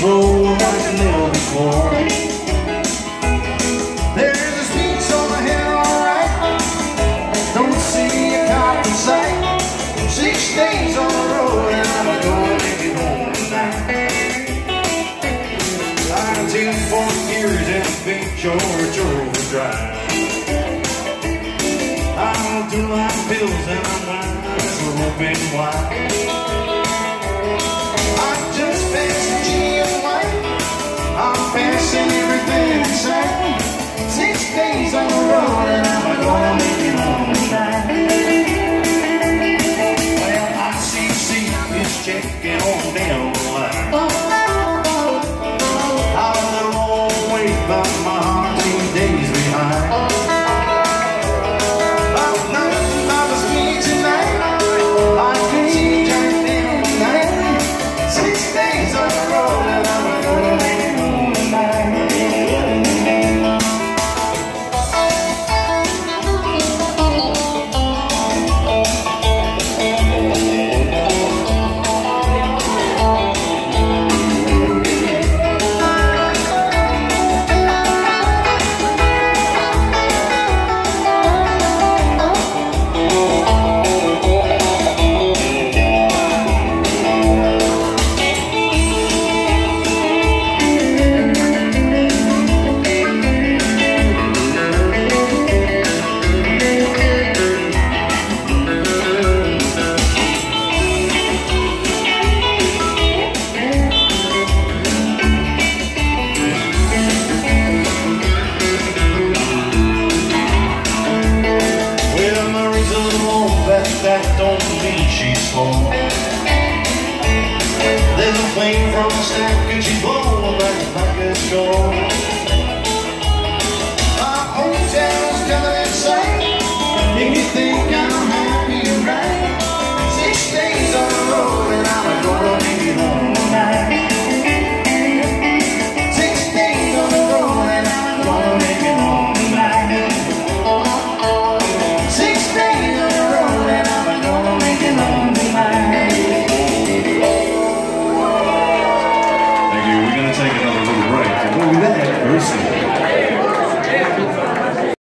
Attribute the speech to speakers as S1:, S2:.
S1: road like never before. There's a speech on the hill, alright. Don't see a cop in sight. 6 days on the road and I'm gonna make it home tonight. I took 4 years in a big George overdrive. I'll do my bills and I'm nice open wide. I just passed the G and white. I'm passing everything in sight. 6 days on the road and I'm gonna make it home tonight. Well, ICC is checking on down the line. I'm a long way, but my heart's 8 days behind. That don't mean she's slow. There's a flame from a stack and she's blowing like a score.